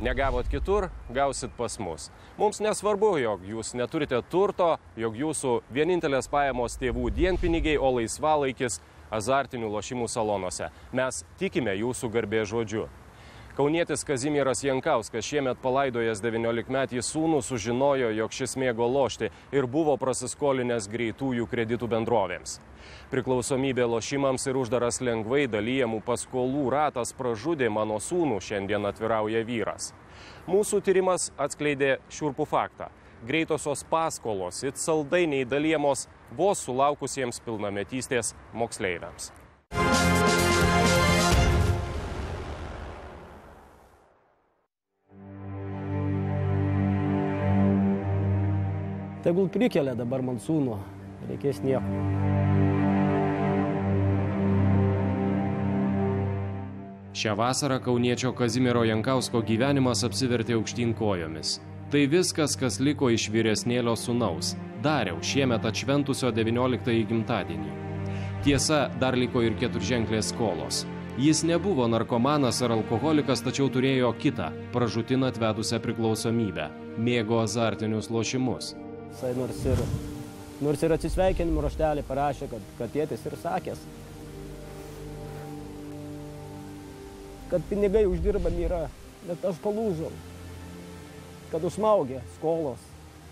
Negavot kitur, gausit pas mus. Mums nesvarbu, jog jūs neturite turto, jog jūsų vienintelės pajamos tėvų dienpinigiai, o laisvalaikis azartinių lošimų salonuose. Mes tikime jūsų garbės žodžiu. Kaunietis Kazimieras Jankauskas šiemet palaidojęs 19-metį sūnų sužinojo, jog šis mėgo lošti ir buvo prasiskolinęs greitųjų kreditų bendrovėms. Priklausomybė lošimams ir uždaras lengvai dalyjamų paskolų ratas pražudė mano sūnų, šiandien atvirauja vyras. Mūsų tyrimas atskleidė šiurpų faktą. Greitosios paskolos it saldainiai dalyjamos vos sulaukusiems pilnametystės moksleiviams. Tegul prikelia dabar man sūnų, reikės nieko. Šią vasarą kauniečio Kazimiero Jankausko gyvenimas apsivertė aukštyn kojomis. Tai viskas, kas liko iš vyresnėlio sūnaus. Dariau šiemet atšventusio 19-ąjį gimtadienį. Tiesa, dar liko ir keturženklės skolos. Jis nebuvo narkomanas ar alkoholikas, tačiau turėjo kitą, pražūtin atvedusią priklausomybę. Mėgo azartinius lošimus. Jisai nors ir atsisveikinimo raštelį parašė, kad tėtis ir sakęs, kad pinigai uždirbami yra, bet aš palūžau, kad užsmaugė skolos.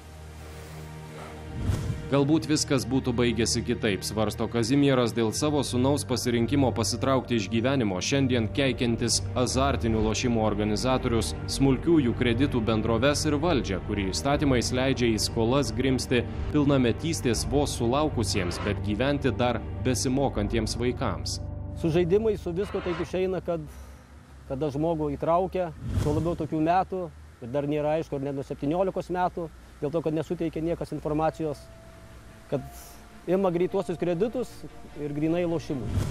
Galbūt viskas būtų baigėsi kitaip, svarsto Kazimieras dėl savo sūnaus pasirinkimo pasitraukti iš gyvenimo, šiandien keikiantis azartinių lošimų organizatorius, smulkiųjų kreditų bendroves ir valdžią, kuri įstatymais leidžia į skolas grimsti pilnametystės vos sulaukusiems, bet gyventi dar besimokantiems vaikams. Su žaidimais, su visko taip išeina, kada žmogų įtraukia, tuo labiau tokių metų, ir dar nėra aišku, ar net nuo 17 metų, dėl to, kad nesuteikia niekas informacijos, kad ima greituosius kreditus ir grynai lošimus.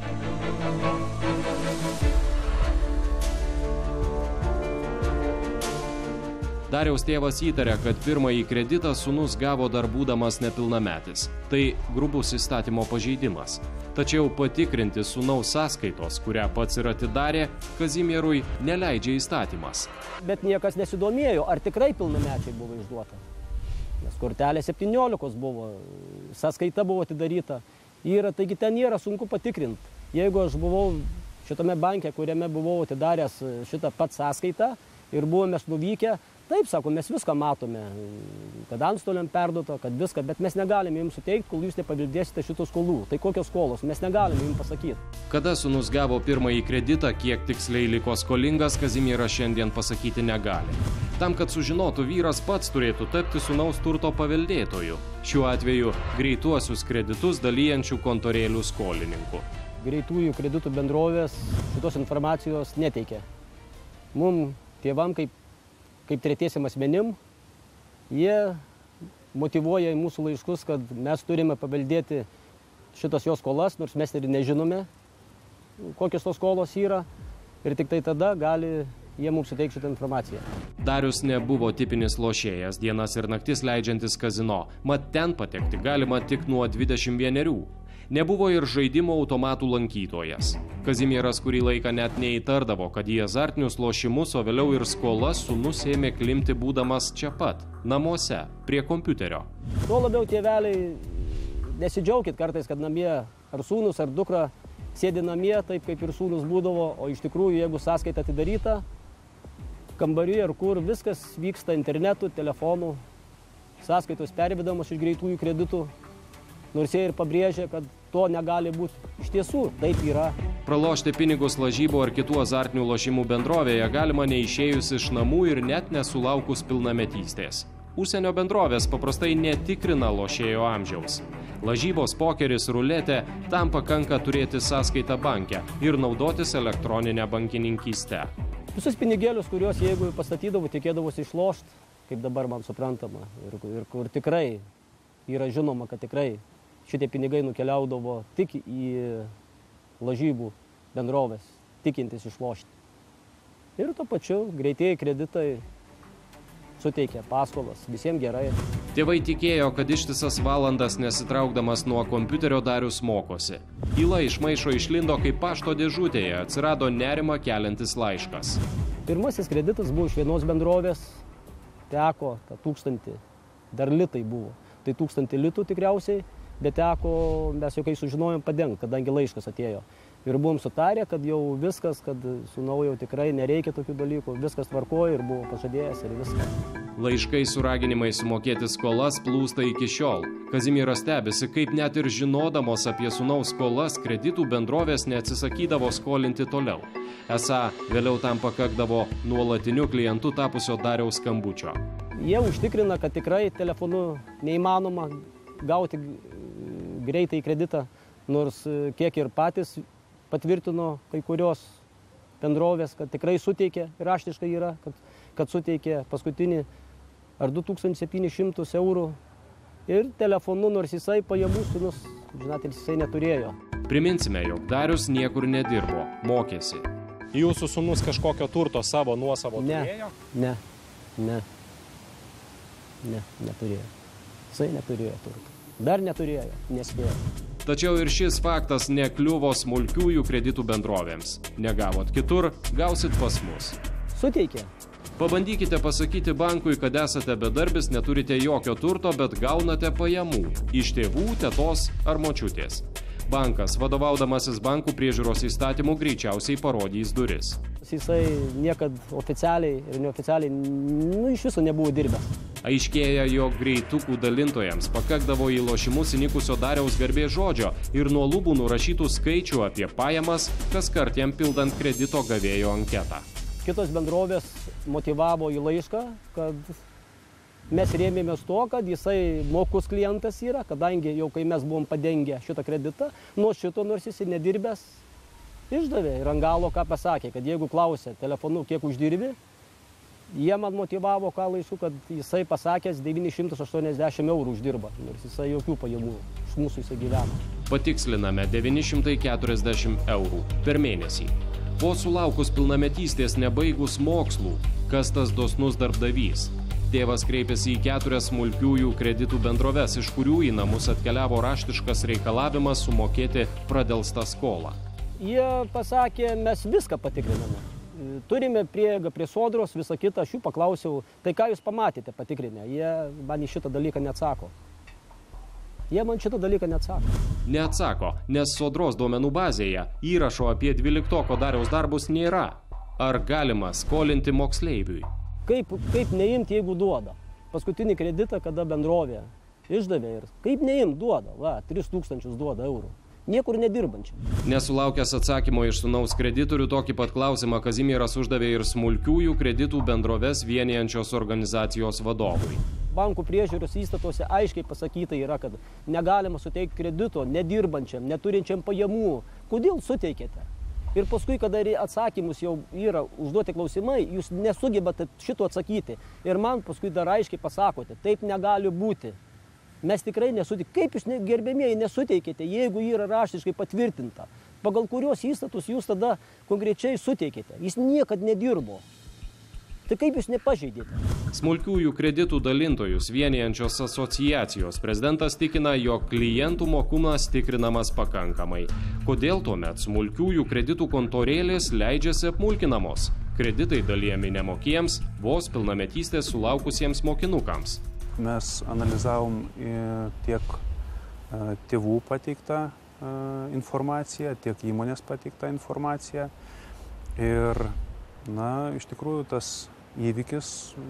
Dariaus tėvas įtarė, kad pirmąjį kreditą sūnus gavo dar būdamas nepilnametis. Tai grubus įstatymo pažeidimas. Tačiau patikrinti sūnaus sąskaitos, kurią pats ir atidarė, Kazimierui neleidžia įstatymas. Bet niekas nesidomėjo, ar tikrai pilnamečiai buvo išduota. Nes kortelė 17 buvo, sąskaita buvo atidaryta. Taigi ten nėra sunku patikrinti. Jeigu aš buvau šitame banke, kuriame buvau atidaręs šitą pat sąskaitą ir buvome nuvykę, taip, sako, mes viską matome, kad antstoliam perduota, kad viską, bet mes negalime jums suteikti, kol jūs nepaveldėsite šitų skolų. Tai kokios skolos, mes negalime jums pasakyti. Kada sūnus gavo pirmąjį kreditą, kiek tiksliai liko skolingas, Kazimieras šiandien pasakyti negali. Tam, kad sužinotų, vyras pats turėtų tapti sūnaus turto paveldėtoju. Šiuo atveju greituosius kreditus dalyjančių kontorėlių skolininkų. Greitųjų kreditų bendrovės šitos informacijos neteikia. Mums tėvam kaip tretiesiam asmenim, jie motyvuoja į mūsų laiškus, kad mes turime paveldėti šitas jos skolas, nors mes ir nežinome, kokios tos skolos yra, ir tik tai tada gali jie mums suteikti šitą informaciją. Darius nebuvo tipinis lošėjas, dienas ir naktis leidžiantis kazino, mat ten patekti galima tik nuo 21. Nebuvo ir žaidimo automatų lankytojas. Kazimieras kurį laiką net neįtardavo, kad į azartinius lošimus, o vėliau ir skolas sūnus ėmė klimti būdamas čia pat, namuose, prie kompiuterio. Tuo labiau tėveliai, nesidžiaukit kartais, kad namie ar sūnus, ar dukra sėdi namie, taip kaip ir sūnus būdavo, o iš tikrųjų, jeigu sąskaita atidaryta, kambaryje ar kur, viskas vyksta internetu, telefonu, sąskaitos pervedamos iš greitųjų kreditų. Nors jie ir pabrėžia, kad to negali būti. Iš tiesų, taip yra. Pralošti pinigus lažybų ar kitų azartinių lošimų bendrovėje galima neišėjus iš namų ir net nesulaukus pilnametystės. Užsienio bendrovės paprastai netikrina lošėjo amžiaus. Lažybos, pokeris, ruletė, tam pakanka turėti sąskaitą banke ir naudotis elektroninę bankininkystę. Visus pinigėlius, kuriuos jeigu pastatydavo, tikėdavosi išlošti, kaip dabar man suprantama, ir kur tikrai yra žinoma, kad tikrai šitie pinigai nukeliaudavo tik į lažybų bendrovės, tikintis išlošti. Ir tuo pačiu greitieji kreditai suteikia paskolas, visiems gerai. Tėvai tikėjo, kad ištisas valandas nesitraukdamas nuo kompiuterio Darius mokosi. Byla iš maišo išlindo, kaip pašto dėžutėje atsirado nerimą keliantis laiškas. Pirmasis kreditas buvo iš vienos bendrovės, teko 1000, dar litai buvo. Tai 1000 litų tikriausiai, bet teko, mes jau kai sužinojom, padengti, kadangi laiškas atėjo. Ir buvom sutarę, kad jau viskas, kad sūnau jau tikrai nereikia tokių dalykų, viskas tvarkoja ir buvo pažadėjęs ir viskas. Laiškai su raginimai sumokėti skolas plūsta iki šiol. Kazimieras stebisi, kaip net ir žinodamos apie sūnaus skolas, kreditų bendrovės neatsisakydavo skolinti toliau. Esą vėliau tam pakakdavo nuolatiniu klientu tapusio Dariaus skambučio. Jie užtikrina, kad tikrai telefonu neįmanoma gauti greitai kreditą, nors kiek ir patys patvirtino kai kurios bendrovės, kad tikrai suteikė, raštiškai yra, kad suteikė paskutinį ar 2700 eurų ir telefonu, nors jisai pajamų sūnus, žinot, jisai neturėjo. Priminsime, jog Darius niekur nedirbo, mokėsi. Jūsų sūnus kažkokio turto savo nuosavo turėjo? Ne, neturėjo. Jisai neturėjo turto. Dar neturėjo, nespėjo. Tačiau ir šis faktas nekliuvo smulkiųjų kreditų bendrovėms. Negavot kitur, gausit pas mus. Suteikė. Pabandykite pasakyti bankui, kad esate bedarbis, neturite jokio turto, bet gaunate pajamų iš tėvų, tetos ar močiutės. Bankas, vadovaudamasis bankų priežiūros įstatymų, greičiausiai parodys duris. Jisai niekad oficialiai ir neoficialiai, iš viso nebuvo dirbęs. Aiškėja, jog greitukų dalintojams pakakdavo į lošimus įnikusio Dariaus garbės žodžio ir nuo lubų nurašytų skaičių apie pajamas, kaskart jam pildant kredito gavėjo anketą. Kitos bendrovės motyvavo į laišką, kad mes rėmėmės to, kad jisai mokus klientas yra, kadangi jau kai mes buvom padengę šitą kreditą, nuo šito, nors jis nedirbęs, išdavė ir ant galo ką pasakė, kad jeigu klausė telefonu, kiek uždirbi, jie man motyvavo ką laišku, kad jisai pasakęs 980 eurų uždirba, nors jisai jokių pajamų iš mūsų jisai gyvena. Patiksliname 940 eurų per mėnesį. Vos sulaukus pilnametystės nebaigus mokslų, kas tas dosnus darbdavys? Tėvas kreipėsi į 4 smulkiųjų kreditų bendroves, iš kurių į namus atkeliavo raštiškas reikalavimas sumokėti pradelstą skolą. Jie pasakė, mes viską patikriname. Turime prieigą prie sodros, visą kitą, aš jų paklausiau, tai ką jūs pamatėte patikrinę? Jie man į šitą dalyką neatsako. Neatsako, nes sodros duomenų bazėje įrašo apie 12-ko Dariaus darbus nėra. Ar galima skolinti moksleiviui? Kaip neimti, jeigu duoda? Paskutinį kreditą, kada bendrovė išdavė ir kaip neimti duoda, 3000 duoda eurų. Niekur nedirbančiam. Nesulaukęs atsakymo iš sūnaus kreditorių, tokį pat klausimą Kazimieras uždavė ir smulkiųjų kreditų bendroves vienijančios organizacijos vadovui. Bankų priežiūros įstatuose aiškiai pasakyta yra, kad negalima suteikti kredito nedirbančiam, neturinčiam pajamų. Kodėl suteikėte? Ir paskui, kada atsakymus jau yra užduoti klausimai, jūs nesugebate šito atsakyti. Ir man paskui dar aiškiai pasakote, taip negali būti. Mes tikrai nesuteikėte. Kaip jūs, gerbėmieji, nesuteikėte, jeigu yra raštiškai patvirtinta, pagal kurios įstatus jūs tada konkrečiai suteikėte? Jis niekad nedirbo. Tai kaip jūs nepažeidėte? Smulkiųjų kreditų dalintojus vienijančios asociacijos prezidentas tikina, jog klientų mokumas tikrinamas pakankamai. Kodėl tuomet smulkiųjų kreditų kontorėlės leidžiasi apmulkinamos? Kreditai dalijami nemokiems, vos pilnametystės sulaukusiems mokinukams. Mes analizavom tiek tėvų pateiktą informaciją, tiek įmonės pateiktą informaciją. Ir, iš tikrųjų, tas įvykis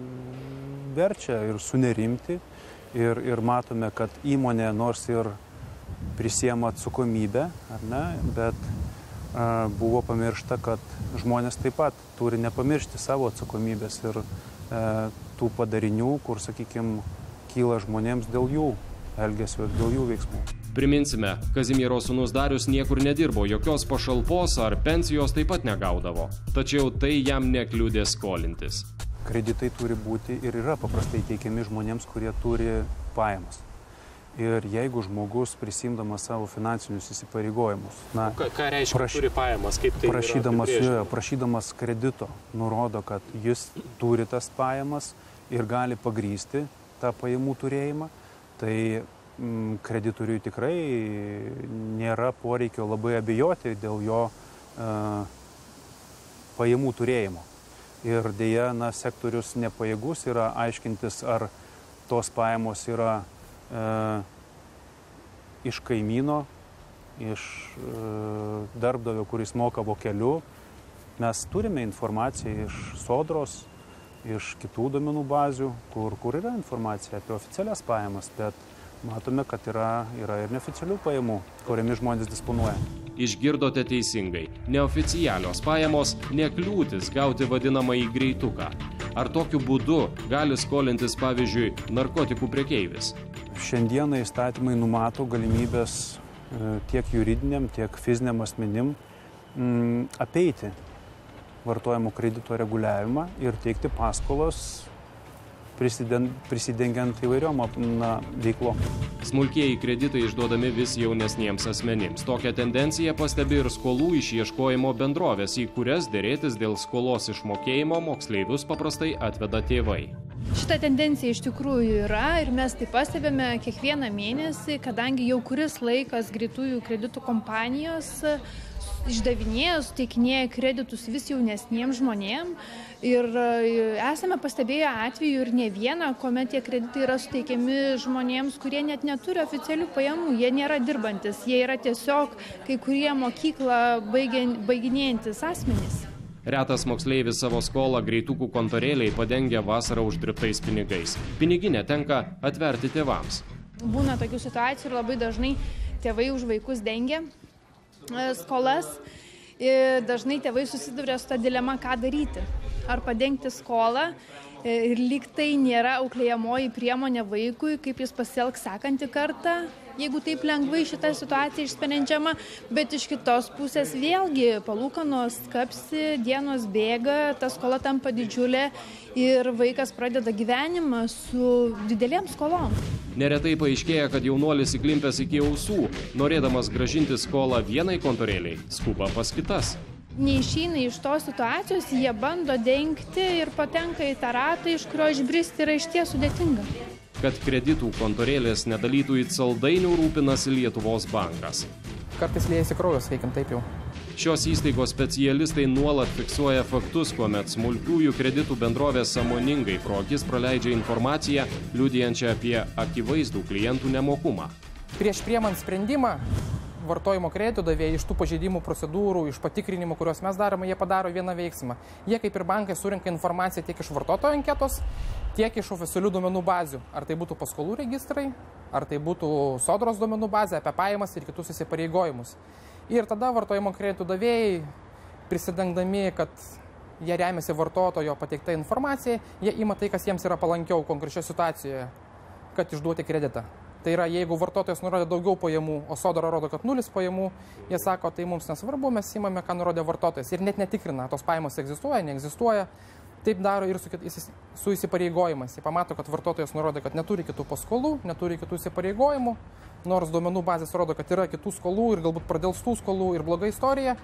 verčia ir sunerimti. Ir matome, kad įmonė nors ir prisiema atsakomybę, bet buvo pamiršta, kad žmonės taip pat turi nepamiršti savo atsakomybės ir tų padarinių, kur, sakykime, kyla žmonėms dėl jų elgesio ir dėl jų veiksmų. Priminsime, Kazimiero sūnus Darius niekur nedirbo, jokios pašalpos ar pensijos taip pat negaudavo. Tačiau tai jam nekliudė skolintis. Kreditai turi būti ir yra paprastai teikiami žmonėms, kurie turi pajamas. Ir jeigu žmogus prisimdamas savo finansinius įsipareigojimus, ką reiškia turi pajamas, kaip tai prašydamas kredito, nurodo, kad jis turi tas pajamas ir gali pagrysti tą pajamų turėjimą, tai kreditoriui tikrai nėra poreikio labai abejoti dėl jo pajamų turėjimo. ir dėja, sektorius nepajėgus yra aiškintis, ar tos pajamos yra iš kaimyno, iš darbdavio, kuris moka vokeliu. Mes turime informaciją iš Sodros, iš kitų duomenų bazių, kur yra informacija apie oficialias pajamas, bet matome, kad yra ir neoficialių pajamų, kuriamis žmonės disponuoja. Išgirdote teisingai. Neoficialios pajamos nekliūtis gauti vadinamąjį greituką. Ar tokiu būdu gali skolintis, pavyzdžiui, narkotikų prekeivis? Šiandieną įstatymai numato galimybės tiek juridiniam, tiek fiziniam asmenim apeiti vartojimo kredito reguliavimą ir teikti paskolas prisidengiant įvairiom veiklom. Smulkieji kreditai išduodami vis jaunesniems asmenims. Tokią tendenciją pastebi ir skolų išieškojimo bendrovės, į kurias derėtis dėl skolos išmokėjimo moksleivius paprastai atveda tėvai. Šita tendencija iš tikrųjų yra ir mes tai pastebime kiekvieną mėnesį, kadangi jau kuris laikas greitųjų kreditų kompanijos išdavinėja, suteikinėja kreditus vis jaunesniems žmonėms ir esame pastebėję atvejų ir ne vieną, kuomet tie kreditai yra suteikiami žmonėms, kurie net neturi oficialių pajamų, jie nėra dirbantis, jie yra tiesiog kai kurie mokyklą baiginėjantis asmenys. Retas moksleivis savo skolą greitukų kontorėliai padengia vasarą uždirbtais pinigais. Piniginę tenka atverti tėvams. Būna tokių situacijų ir labai dažnai tėvai už vaikus dengia skolas. Dažnai tėvai susiduria su ta dilema, ką daryti. Ar padengti skolą ir lyg tai nėra auklėjamoji priemonė vaikui, kaip jis pasielgs sekantį kartą, jeigu taip lengvai šitą situaciją išsprendžiama, bet iš kitos pusės vėlgi palūkanos kapsi, dienos bėga, ta skola tampa didžiulė ir vaikas pradeda gyvenimą su didelėm skolom. Neretai paaiškėja, kad jaunuolis įklimpęs iki ausų, norėdamas grąžinti skolą vienai kontorėliai, skuba pas kitas. Neišeina iš tos situacijos, jie bando dengti ir patenka į tą ratą, iš kurio išbristi yra išties sudėtinga. Kad kreditų kontorėlės nedalytų į saldainių, rūpinasi Lietuvos bankas. Kartais liejasi kraujas, sakykim taip jau. Šios įstaigos specialistai nuolat fiksuoja faktus, kuomet smulkiųjų kreditų bendrovės sąmoningai pro akis praleidžia informaciją, liudijančią apie akivaizdų klientų nemokumą. Prieš priimant sprendimą, vartojimo kreditų davėjai iš tų pažeidimų procedūrų, iš patikrinimų, kuriuos mes darome, jie padaro vieną veiksmą. Jie kaip ir bankai surinka informaciją tiek iš vartotojo anketos, tiek iš oficialių duomenų bazių. Ar tai būtų paskolų registrai, ar tai būtų Sodros duomenų bazė apie pajamas ir kitus įsipareigojimus. Ir tada vartojimo kreditų davėjai, prisidengdami, kad jie remiasi vartotojo pateiktą informaciją, jie ima tai, kas jiems yra palankiau konkrečioje situacijoje, kad išduoti kreditą. Tai yra, jeigu vartotojas nurodė daugiau pajamų, o Sodra rodo, kad 0 pajamų, jie sako, tai mums nesvarbu, mes imame, ką nurodė vartotojas. Ir net netikrina, tos pajamos egzistuoja, neegzistuoja. Taip daro ir su įsipareigojimais. Jie pamato, kad vartotojas nurodė, kad neturi kitų paskolų, neturi kitų įsipareigojimų, nors duomenų bazės rodo, kad yra kitų skolų ir galbūt pradelstų skolų ir bloga istorija.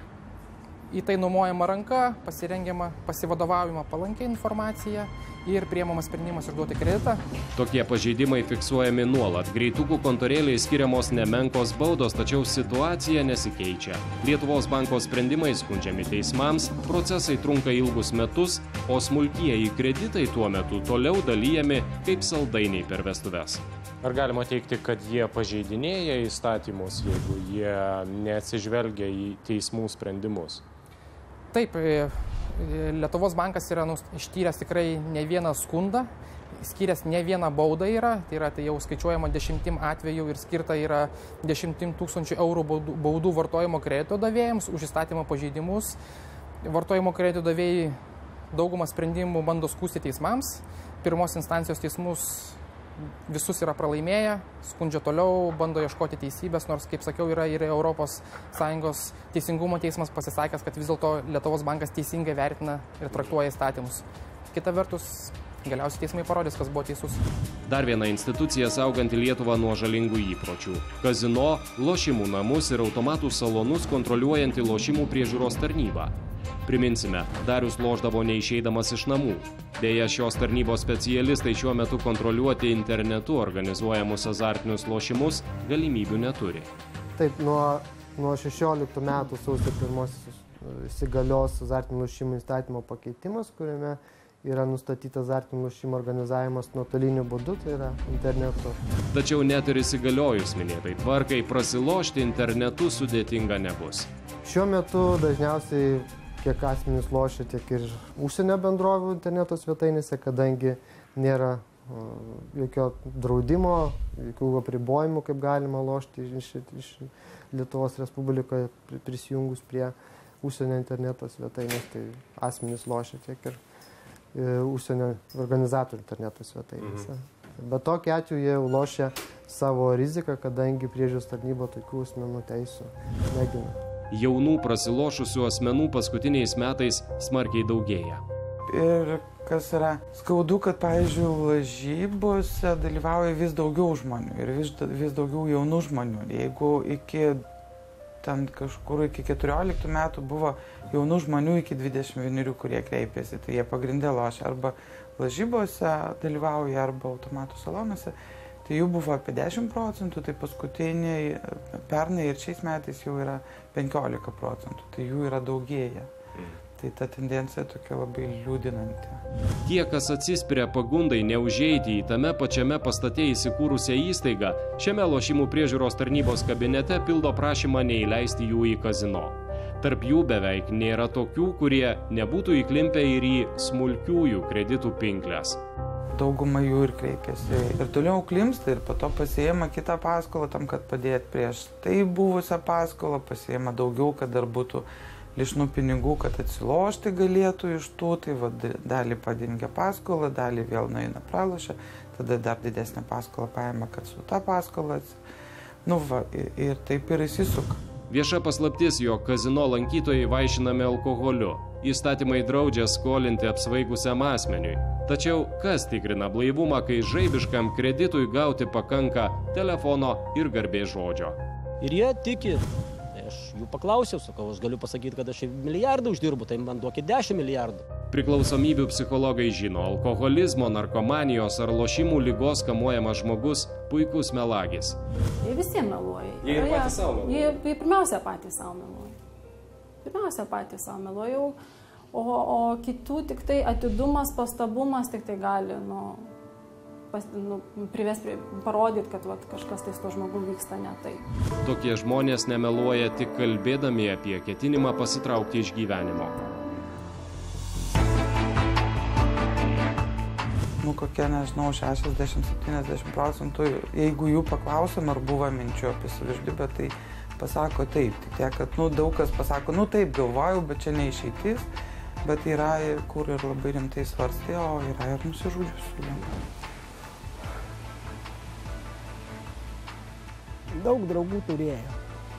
Į tai numojama ranka, pasirengiama, pasivadovaujama palankia informacija ir priimamas sprendimas išduoti kreditą. Tokie pažeidimai fiksuojami nuolat. Greitukų kontorėliai skiriamos nemenkos baudos, tačiau situacija nesikeičia. Lietuvos banko sprendimai skundžiami teismams, procesai trunka ilgus metus, o smulkieji kreditai tuo metu toliau dalijami kaip saldainiai per vestuves. Ar galima teikti, kad jie pažeidinėja įstatymus, jeigu jie neatsižvelgia į teismų sprendimus? Taip, Lietuvos bankas yra ištyręs tikrai ne vieną skundą, skyręs ne vieną baudą yra, tai jau skaičiuojama 10 atvejų ir skirta yra 10 000 eurų baudų vartojimo kredito davėjams už įstatymo pažeidimus. Vartojimo kredito davėjai daugumą sprendimų bando skųsti teismams, pirmos instancijos teismus visus yra pralaimėję, skundžia toliau, bando ieškoti teisybės, nors, kaip sakiau, yra ir Europos Sąjungos teisingumo teismas pasisakęs, kad vis dėlto Lietuvos bankas teisingai vertina ir traktuoja įstatymus. Kita vertus, galiausiai teismai parodys, kas buvo teisus. Dar viena institucija sauganti Lietuvą nuo žalingų įpročių. Kazino, lošimų namus ir automatų salonus kontroliuojanti lošimų priežiūros tarnyba. Priminsime, Darius lošdavo neišeidamas iš namų. Deja, šios tarnybos specialistai šiuo metu kontroliuoti internetu organizuojamus azartinius lošimus galimybių neturi. Taip, nuo 16 metų sausio 1 įsigalios azartinių lošimų įstatymo pakeitimas, kuriame yra nustatytas azartinių lošimų organizavimas nuotoliniu būdu, tai yra internetu. Tačiau net ir įsigaliojus minėtai tvarkai, prasilošti internetu sudėtinga nebus. Šiuo metu dažniausiai kiek asmenys lošia, tiek ir užsienio bendrovių interneto svetainėse, kadangi nėra jokio draudimo, jokių apribojimų, kaip galima lošti iš Lietuvos Respublikoje prisijungus prie užsienio interneto svetainės, tai asmenys lošia tiek ir užsienio organizatorių interneto svetainėse. Bet tokiu atveju jie lošia savo riziką, kadangi priežiūros tarnyba tokių asmenų teisų negina. Jaunų prasilošusių asmenų paskutiniais metais smarkiai daugėja. Ir kas yra skaudu, kad, pavyzdžiui, lažybose dalyvauja vis daugiau žmonių ir vis daugiau jaunų žmonių. Jeigu iki 14 metų buvo jaunų žmonių iki 21, kurie kreipėsi, tai jie pagrindė lošia arba lažybose dalyvauja, arba automatų salonuose, tai jų buvo apie 10%, tai paskutiniai pernai ir šiais metais jau yra 15%, tai jų yra daugėja. Tai ta tendencija tokia labai liūdinanti. Tie, kas atsispiria pagundai neužeiti į tame pačiame pastate įsikūrusią įstaigą, šiame lošimų priežiūros tarnybos kabinete pildo prašymą neįleisti jų į kazino. Tarp jų beveik nėra tokių, kurie nebūtų įklimpę ir į smulkiųjų kreditų pinkles. Dauguma jų ir kreipiasi ir toliau klimpsta ir po to pasiėma kitą paskolą tam, kad padėti prieš tai buvusią paskolą, pasiėma daugiau, kad dar būtų lišnų pinigų, kad atsilošti galėtų iš tų, tai dalį padengia paskolą, dalį vėl nueina pralošia, tada dar didesnę paskolą paima, kad su tą paskolą ir taip ir įsisuka. Vieša paslaptis, jog kazino lankytojai vaišinami alkoholiu. Įstatymai draudžia skolinti apsvaigusiam asmeniui. Tačiau kas tikrina blaivumą, kai žaibiškam kreditui gauti pakanka telefono ir garbės žodžio? Ir jie tiki. Aš jų paklausiau, sakau, aš galiu pasakyti, kad aš milijardą uždirbu, tai man duokit 10 milijardų. Priklausomybių psichologai žino, alkoholizmo, narkomanijos ar lošimų ligos kamuojamas žmogus puikus melagis. Jie visiems meluoja. Jie ir patys savo meluoja. Jie pirmiausia patys savo meluoja. Pirmiausia patys savo meluoja, o kitų tik tai atidumas, pastabumas tik tai gali parodyti, kad kažkas tai su to žmogu vyksta ne taip. Tokie žmonės nemeluoja tik kalbėdami apie ketinimą pasitraukti iš gyvenimo. Kokie, nežinau, 60-70%, jeigu jų paklausom, ar buvo minčių apie savižudybę, tai pasako taip. Tik tiek, kad daug kas pasako, taip galvojau, bet čia neišeitis, bet yra, kur ir labai rimtai svarstė, o yra ir nusižudžiusių. Daug draugų turėjo.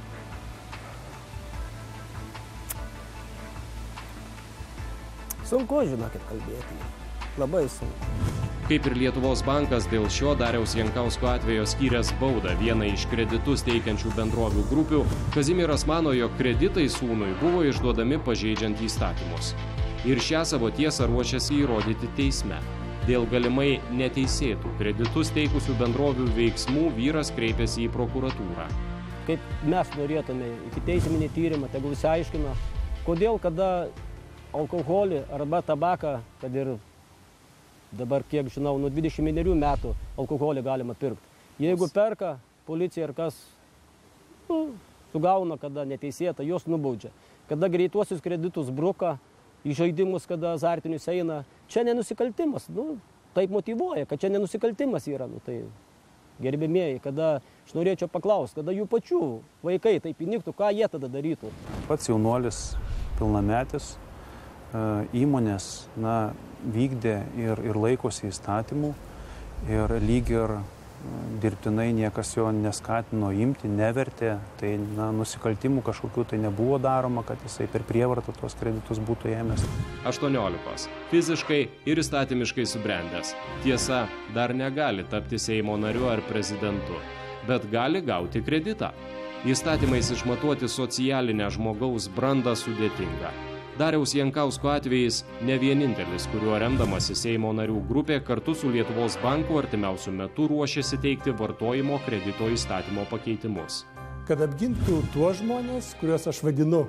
Sunku, žinokit, kalbėti. Labai sunku. Kaip ir Lietuvos bankas, dėl šio Dariaus Jankausko atvejo skyręs baudą vienai iš kreditus teikiančių bendrovių grupių, Kazimieras mano, jog kreditai sūnui buvo išduodami pažeidžiant įstatymus. Ir šią savo tiesą ruošiasi įrodyti teisme. Dėl galimai neteisėtų kreditus teikusių bendrovių veiksmų vyras kreipėsi į prokuratūrą. Kaip mes norėtume ikiteisminį tyrimą, tegul išsiaiškina, kodėl, kada alkoholį arba tabaką, kad ir dabar, kiek žinau, nuo 21 metų alkoholį galima pirkti. Jeigu perka, policija ir kas sugauna, kada neteisėta, jos nubaudžia. Kada greituosius kreditus bruka, į žaidimus, kada azartinius eina, čia nenusikaltimas. Taip motyvuoja, kad čia nenusikaltimas yra. Tai gerbėmieji, kada aš norėčiau paklausti, kada jų pačių vaikai taip įniktų, ką jie tada darytų. Pats jaunuolis, pilnametis, įmonės vykdė ir laikosi įstatymų ir lyg ir dirbtinai niekas jo neskatino imti, nevertė, tai nusikaltimų kažkokių tai nebuvo daroma, kad jisai per prievartą tuos kreditus būtų ėmęs. 18. Fiziškai ir įstatymiškai subrendęs. Tiesa, dar negali tapti Seimo nariu ar prezidentu, bet gali gauti kreditą. Įstatymais išmatuoti socialinę žmogaus brandą sudėtinga. Dariaus Jankausko atvejis ne vienintelis, kuriuo remdamasi Seimo narių grupė kartu su Lietuvos banku artimiausiu metu ruošiasi teikti vartojimo kredito įstatymo pakeitimus. Kad apgintų tuos žmonės, kuriuos aš vadinu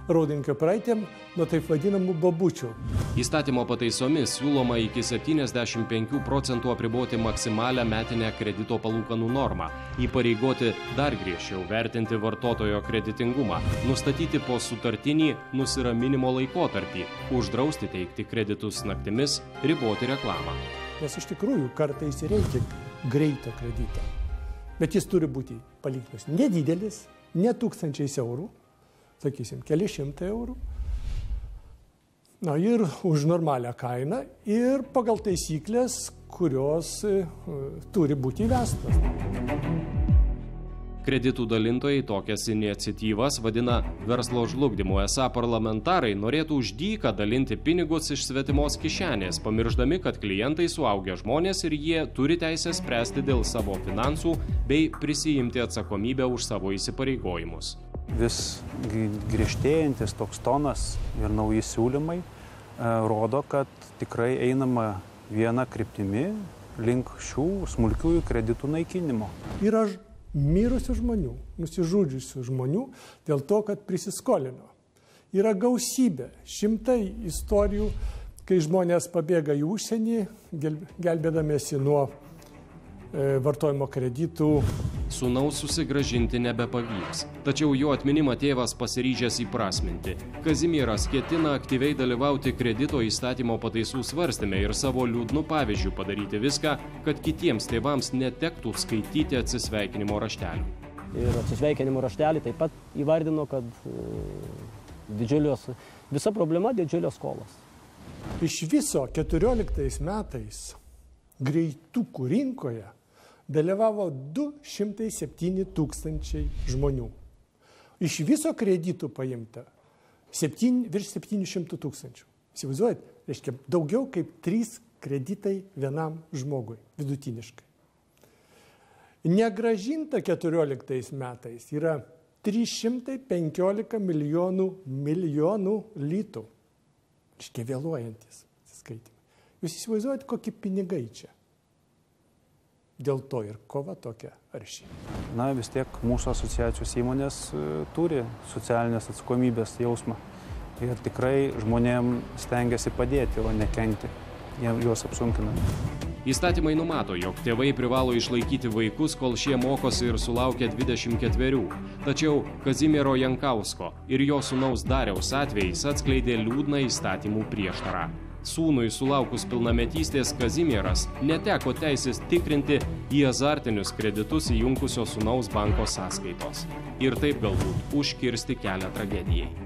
raudinkio praeitėm nuo taip vadinamų babučių. Įstatymo pataisomis siūloma iki 75% apriboti maksimalę metinę kredito palūkanų normą, įpareigoti dar griežčiau vertinti vartotojo kreditingumą, nustatyti po sutartinį nusiraminimo laikotarpį, uždrausti teikti kreditus naktimis, riboti reklamą. Nes iš tikrųjų kartais reikia greito kredito, bet jis turi būti palyginus nedidelis, ne tūkstančiais eurų, sakysim, keli šimtai eurų, na ir už normalią kainą ir pagal taisyklės, kurios turi būti įvestos. Kreditų dalintojai tokias iniciatyvas vadina verslo žlugdymu. Esą parlamentarai norėtų už dyką dalinti pinigus iš svetimos kišenės, pamirždami, kad klientai suaugę žmonės ir jie turi teisę spręsti dėl savo finansų bei prisijimti atsakomybę už savo įsipareigojimus. Vis griežtėjantis toks tonas ir nauji siūlymai rodo, kad tikrai einama viena kryptimi link šių smulkiųjų kreditų naikinimo. Yra mirusių žmonių, nusižudžiusių žmonių dėl to, kad prisiskolino. Yra gausybė, šimtai istorijų, kai žmonės pabėga į užsienį, gelbėdamiesi nuo vartojimo kreditų. Sūnaus susigrąžinti nebepavyks. Tačiau jo atminimą tėvas pasiryžęs įprasminti. Kazimieras ketina aktyviai dalyvauti kredito įstatymo pataisų svarstyme ir savo liūdnų pavyzdžių padaryti viską, kad kitiems tėvams netektų skaityti atsisveikinimo raštelių. Ir atsisveikinimo raštelį taip pat įvardino, kad visa problema didžiulės skolos. Iš viso 14 metais greitukų rinkoje dalyvavo 207 tūkstančiai žmonių. Iš viso kreditų paimta virš 700 tūkstančių. Įsivaizduojat, reiškia, daugiau kaip 3 kreditai vienam žmogui vidutiniškai. Negrąžinta 14 metais yra 315 milijonų litų. Reiškia, vėluojantis atsiskaitimai. Jūs įsivaizduojat, kokie pinigai čia? Dėl to ir kova tokia arši. Na, vis tiek mūsų asociacijos įmonės turi socialinės atsakomybės jausmą. Ir tikrai žmonėm stengiasi padėti, o ne kenkti. Juos apsunkina. Įstatymai numato, jog tėvai privalo išlaikyti vaikus, kol šie mokosi ir sulaukia 24. Tačiau Kazimiero Jankausko ir jo sūnaus Dariaus atvejais atskleidė liūdną įstatymų prieštarą. Sūnui sulaukus pilnametystės Kazimieras neteko teisės tikrinti į azartinius kreditus įjungusio sūnaus banko sąskaitos. Ir taip galbūt užkirsti kelią tragedijai.